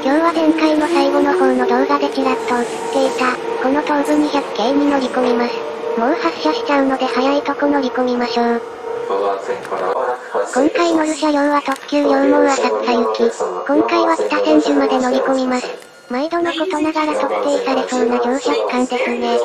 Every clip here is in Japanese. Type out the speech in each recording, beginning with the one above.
今日は前回の最後の方の動画でちらっと映っていた、この東武200系に乗り込みます。もう発車しちゃうので早いとこ乗り込みましょう。今回乗る車両は特急両毛浅草行き。今回は北千住まで乗り込みます。毎度のことながら特定されそうな乗車区間ですね。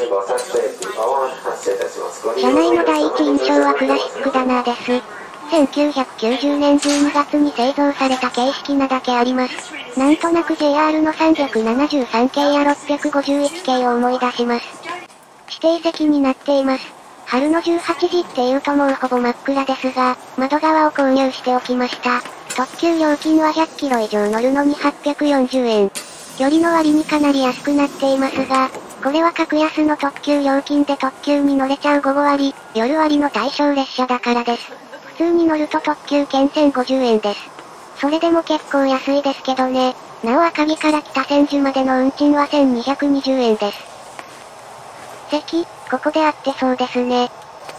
車内の第一印象はクラシックだなぁです。1990年12月に製造された形式なだけあります。なんとなく JR の373系や651系を思い出します。指定席になっています。春の18時っていうともうほぼ真っ暗ですが、窓側を購入しておきました。特急料金は100キロ以上乗るのに840円。距離の割にかなり安くなっていますが、これは格安の特急料金で特急に乗れちゃう午後割、夜割の対象列車だからです。普通に乗ると特急券1050円です。それでも結構安いですけどね。なお赤城から北千住までの運賃は1220円です。席、ここであってそうですね。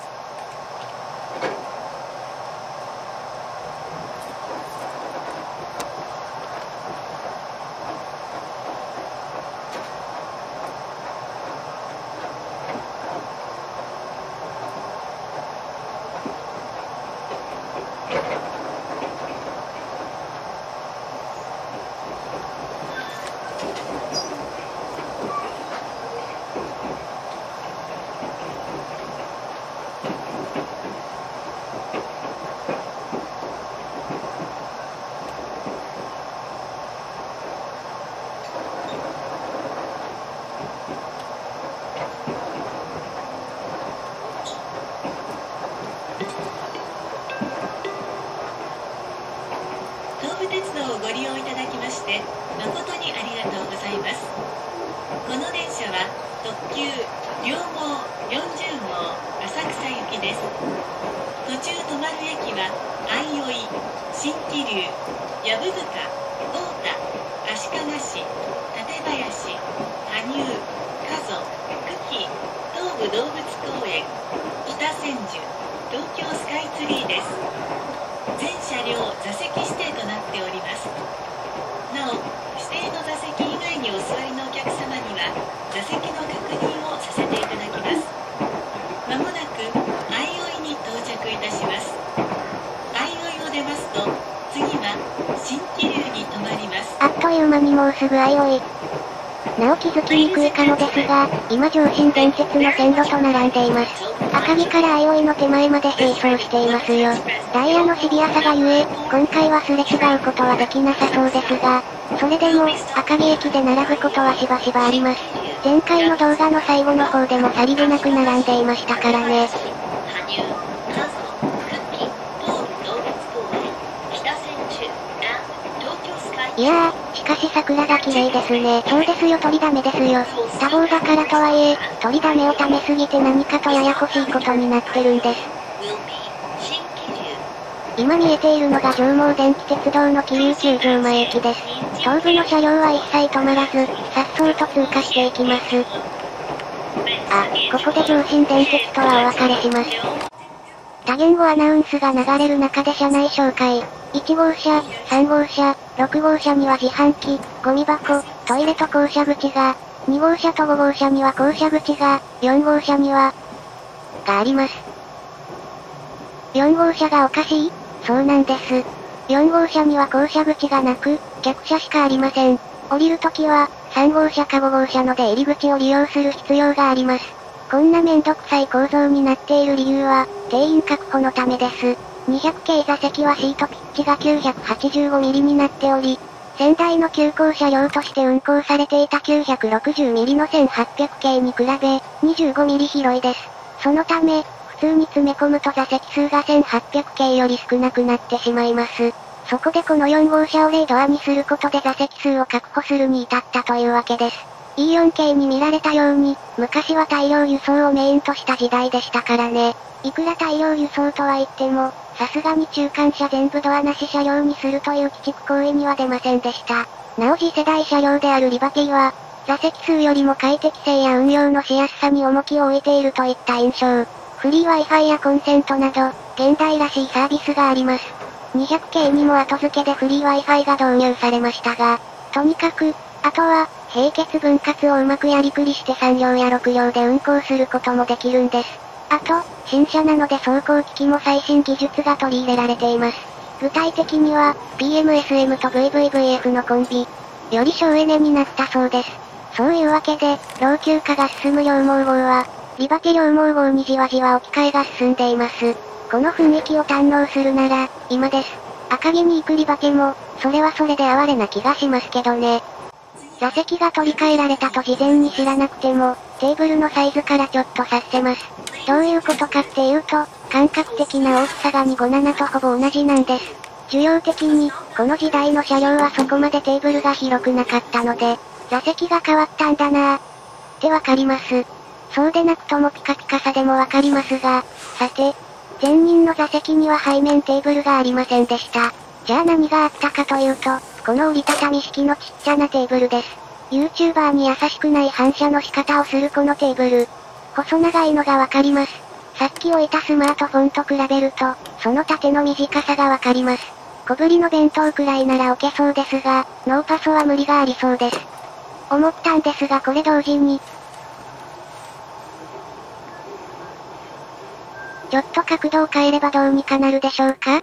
鉄道をご利用いただきまして誠にありがとうございます。この電車は特急両毛40号浅草行きです。途中止まる駅は相生、新桐生、藪塚、太田、足利市、館林、羽生、加須、久喜、東武動物公園、北千住、東京スカイツリーです。全車両座席指定となっております。なお、指定の座席以外にお座りのお客様には座席の確認をさせていただきます。まもなく相生に到着いたします。相生を出ますと次は新桐生に停まります。 あっという間にもうすぐ相生。なお気づきにくいかもですが、今上信電鉄の線路と並んでいます。赤城から相生の手前まで並走していますよ。ダイヤのシビアさがゆえ、今回はすれ違うことはできなさそうですが、それでも、赤城駅で並ぶことはしばしばあります。前回の動画の最後の方でもさりげなく並んでいましたからね。いやー、しかし桜が綺麗ですね。そうですよ、取りだめですよ。多忙だからとはいえ、取りだめをためすぎて何かとややこしいことになってるんです。今見えているのが上毛電気鉄道の桐生球場前駅です。東部の車両は一切止まらず、颯爽と通過していきます。あ、ここで上信電鉄とはお別れします。多言語アナウンスが流れる中で車内紹介。1号車、3号車、6号車には自販機、ゴミ箱、トイレと降車口が、2号車と5号車には降車口が、4号車には、があります。4号車がおかしい？そうなんです。4号車には降車口がなく、客車しかありません。降りるときは、3号車か5号車の出入り口を利用する必要があります。こんなめんどくさい構造になっている理由は、定員確保のためです。200系座席はシートピッチが 985mm になっており、先代の急行車両として運行されていた 960mm の1800系に比べ、25mm 広いです。そのため、普通に詰め込むと座席数が1800系より少なくなってしまいます。そこでこの4号車を0ドアにすることで座席数を確保するに至ったというわけです。E4 系に見られたように、昔は大量輸送をメインとした時代でしたからね。いくら大量輸送とは言っても、さすがに中間車全部ドアなし車両にするという鬼畜行為には出ませんでした。なお次世代車両であるリバティは、座席数よりも快適性や運用のしやすさに重きを置いているといった印象。フリー Wi-Fi やコンセントなど、現代らしいサービスがあります。200系にも後付けでフリー Wi-Fi が導入されましたが、 とにかく、あとは、並結分割をうまくやりくりして3両や6両で運行することもできるんです。あと、新車なので走行機器も最新技術が取り入れられています。具体的には、PMSM と VVVF のコンビ、より省エネになったそうです。そういうわけで、老朽化が進む羊毛号は、リバテ羊毛号にじわじわ置き換えが進んでいます。この雰囲気を堪能するなら、今です。赤城に行くリバテも、それはそれで哀れな気がしますけどね。座席が取り替えられたと事前に知らなくても、テーブルのサイズからちょっと察せます。どういうことかっていうと、感覚的な大きさが257とほぼ同じなんです。需要的に、この時代の車両はそこまでテーブルが広くなかったので、座席が変わったんだなぁ。ってわかります。そうでなくともピカピカさでもわかりますが、さて、前任の座席には背面テーブルがありませんでした。じゃあ何があったかというと、この折りたたみ式のちっちゃなテーブルです。YouTuber に優しくない反射の仕方をするこのテーブル。細長いのがわかります。さっき置いたスマートフォンと比べると、その縦の短さがわかります。小ぶりの弁当くらいなら置けそうですが、ノーパソは無理がありそうです。思ったんですがこれ同時に、ちょっと角度を変えればどうにかなるでしょうか？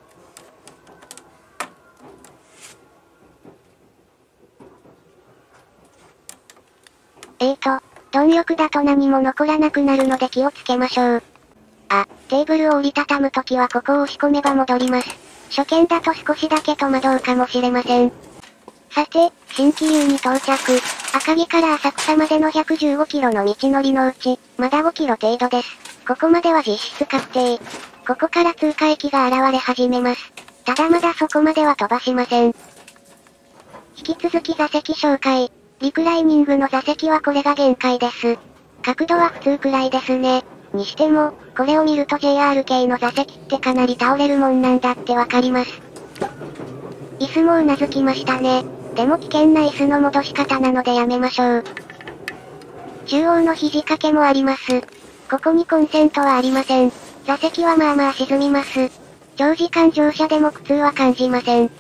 貪欲だと何も残らなくなるので気をつけましょう。あ、テーブルを折りたたむときはここを押し込めば戻ります。初見だと少しだけ戸惑うかもしれません。さて、新桐生に到着。赤城から浅草までの115キロの道のりのうち、まだ5キロ程度です。ここまでは実質確定。ここから通過駅が現れ始めます。ただまだそこまでは飛ばしません。引き続き座席紹介。リクライニングの座席はこれが限界です。角度は普通くらいですね。にしても、これを見ると JR 系の座席ってかなり倒れるもんなんだってわかります。椅子もうなずきましたね。でも危険な椅子の戻し方なのでやめましょう。中央の肘掛けもあります。ここにコンセントはありません。座席はまあまあ沈みます。長時間乗車でも苦痛は感じません。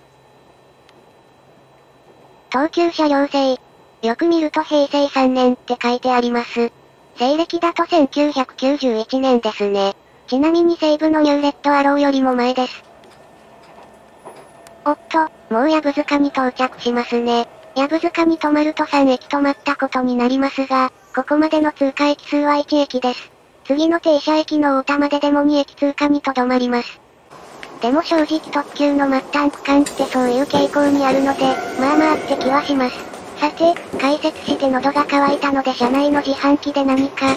東急車両製。よく見ると平成3年って書いてあります。西暦だと1991年ですね。ちなみに西武のニューレットアローよりも前です。おっと、もう藪塚に到着しますね。藪塚に止まると3駅止まったことになりますが、ここまでの通過駅数は1駅です。次の停車駅の太田まででも2駅通過にとどまります。でも正直特急の末端区間ってそういう傾向にあるので、まあまあって気はします。さて、解説して喉が渇いたので車内の自販機で何か。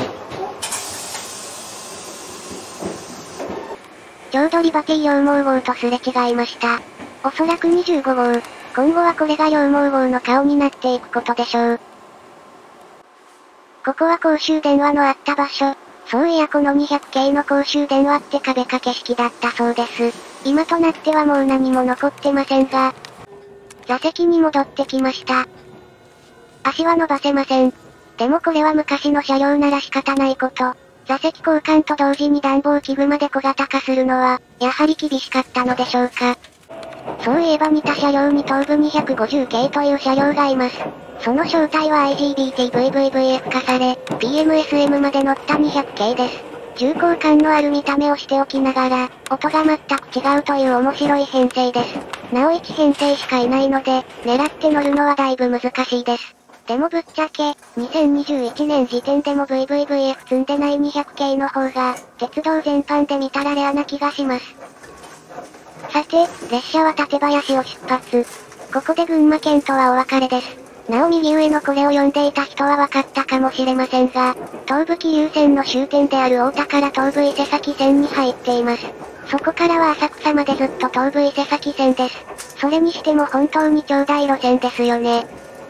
ちょうどリバティ羊毛号とすれ違いました。おそらく25号。今後はこれが羊毛号の顔になっていくことでしょう。ここは公衆電話のあった場所。そういやこの200系の公衆電話って壁掛け式だったそうです。今となってはもう何も残ってませんが。座席に戻ってきました。足は伸ばせません。でもこれは昔の車両なら仕方ないこと。座席交換と同時に暖房器具まで小型化するのは、やはり厳しかったのでしょうか。そういえば似た車両に東武250系という車両がいます。その正体は IGBT-VVVF 化され、PMSM まで乗った200系です。重厚感のある見た目をしておきながら、音が全く違うという面白い編成です。なお1編成しかいないので、狙って乗るのはだいぶ難しいです。でもぶっちゃけ、2021年時点でも VVVF 積んでない200系の方が、鉄道全般で見たらレアな気がします。さて、列車は館林を出発。ここで群馬県とはお別れです。なお右上のこれを読んでいた人は分かったかもしれませんが、東武桐生線の終点である太田から東武伊勢崎線に入っています。そこからは浅草までずっと東武伊勢崎線です。それにしても本当に長大路線ですよね。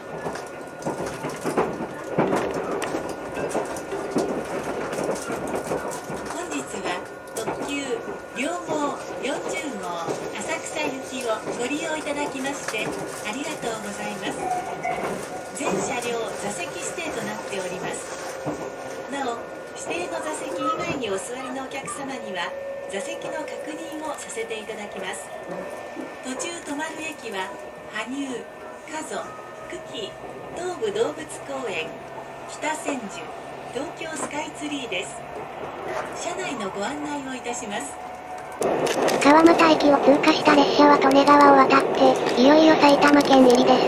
本日は特急両毛40号浅草行きをご利用いただきましてありがとうございます。全車両座席指定となっております。なお、指定の座席以外にお座りのお客様には座席の確認をさせていただきます。途中止まる駅は羽生、加須、久喜、東武動物公園、北千住、東京スカイツリーです。車内のご案内をいたします。 川俣駅を通過した列車は利根川を渡って、いよいよ埼玉県入りです。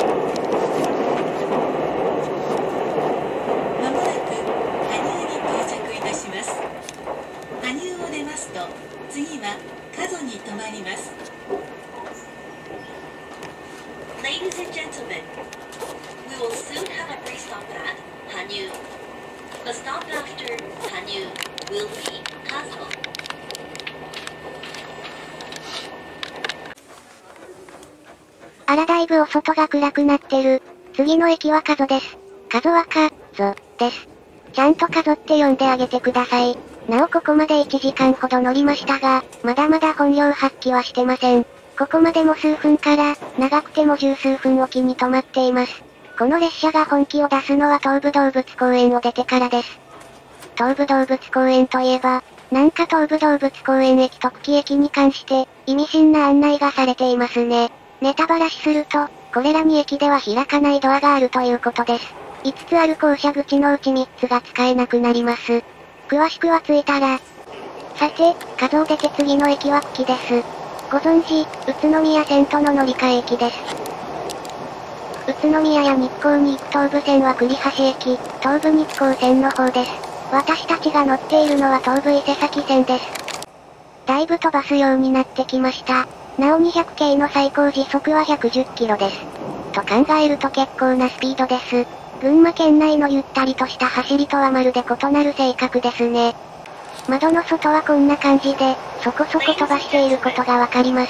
まもなく羽生に到着いたします。羽生を出ますと、次は加須に停まります。Ladies and gentlemen, we will soon have a brief stop at Hanyu. The stop after Hanyu will be Kazo. あらだいぶお外が暗くなってる。次の駅は加須です。加須はか、ぞ、です。ちゃんと加須って呼んであげてください。なおここまで1時間ほど乗りましたが、まだまだ本領発揮はしてません。ここまでも数分から、長くても十数分おきに止まっています。この列車が本気を出すのは東武動物公園を出てからです。東武動物公園といえば、なんか東武動物公園駅と久喜駅に関して、意味深な案内がされていますね。ネタばらしすると、これら2駅では開かないドアがあるということです。5つある降車口のうち3つが使えなくなります。詳しくは着いたら。さて、加須を出て次の駅は久喜です。ご存知、宇都宮線との乗り換え駅です。宇都宮や日光に行く東武線は栗橋駅、東武日光線の方です。私たちが乗っているのは東武伊勢崎線です。だいぶ飛ばすようになってきました。なお200系の最高時速は110キロです。と考えると結構なスピードです。群馬県内のゆったりとした走りとはまるで異なる性格ですね。窓の外はこんな感じで、そこそこ飛ばしていることがわかります。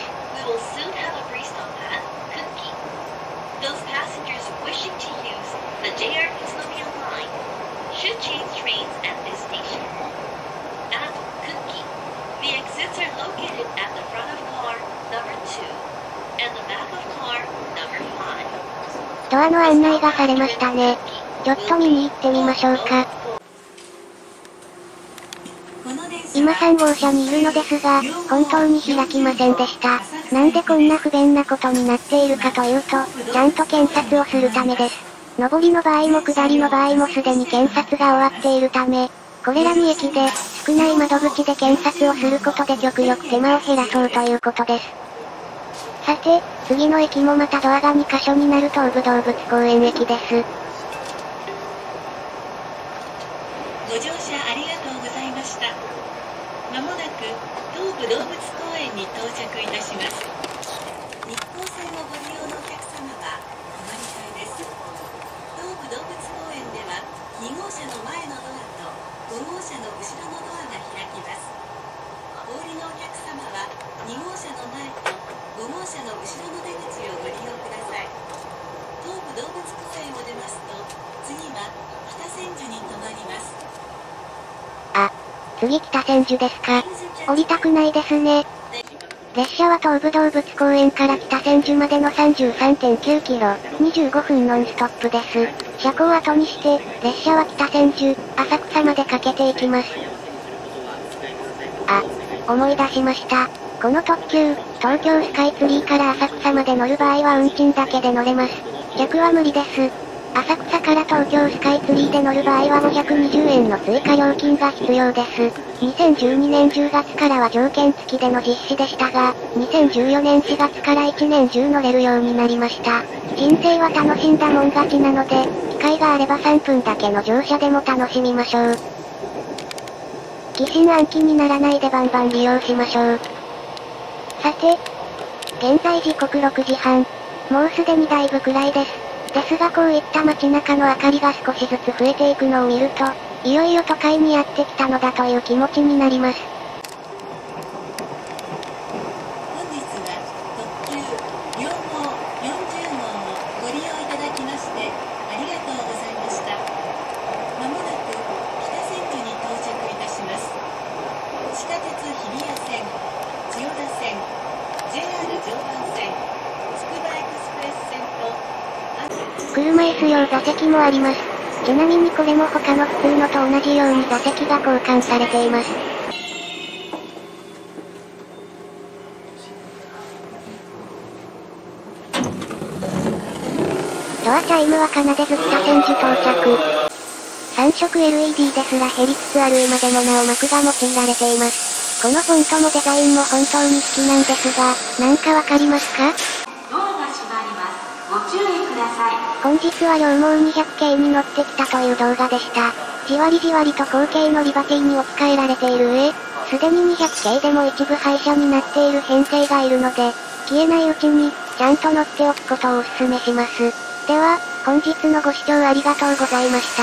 ドアの案内がされましたね。ちょっと見に行ってみましょうか。今3号車にいるのですが、本当に開きませんでした。なんでこんな不便なことになっているかというと、ちゃんと検察をするためです。上りの場合も下りの場合もすでに検察が終わっているため、これら2駅で、少ない窓口で検察をすることで極力手間を減らそうということです。さて、次の駅もまたドアが2カ所になる東武動物公園駅です。 ご乗車ありがとうございました。まもなく東武動物公園に到着いたします。日光線をご利用のお客様はお乗り換えです。東武動物公園では2号車の前のドアと5号車の後ろのドアが開きます。お降りのお客様は2号車の前と5号車の後ろの出口をご利用ください。東武動物公園を出ますと、次は北千住に停まります。 あ、次北千住ですか。降りたくないですね。列車は東武動物公園から北千住までの 33.9 キロ、25分ノンストップです。車庫を後にして、列車は北千住、浅草までかけていきます。あ、思い出しました。この特急、東京スカイツリーから浅草まで乗る場合は運賃だけで乗れます。逆は無理です。浅草から東京スカイツリーで乗る場合は520円の追加料金が必要です。2012年10月からは条件付きでの実施でしたが、2014年4月から1年中乗れるようになりました。人生は楽しんだもん勝ちなので、機会があれば3分だけの乗車でも楽しみましょう。疑心暗鬼にならないでバンバン利用しましょう。さて、現在時刻6時半。もうすでにだいぶ暗いです。ですがこういった街中の明かりが少しずつ増えていくのを見ると、いよいよ都会にやってきたのだという気持ちになります。 本日は特急両毛40号をご利用いただきましてありがとうございました。まもなく北千住に到着いたします。地下鉄日比谷線、千代田線、JR 常磐線、つくばエクスプレス線と車椅子用座席もあります。ちなみにこれも他の普通のと同じように座席が交換されています。 ドアチャイムは奏でず北千住到着。3色 LED ですら減りつつある今でもなお幕が用いられています。このフォントもデザインも本当に好きなんですが、なんかわかりますか？ ドアが閉まります。ご注意ください。 本日は両毛200系に乗ってきたという動画でした。じわりじわりと後継のリバティに置き換えられている上、すでに200系でも一部廃車になっている編成がいるので、消えないうちに、ちゃんと乗っておくことをお勧めします。では、本日のご視聴ありがとうございました。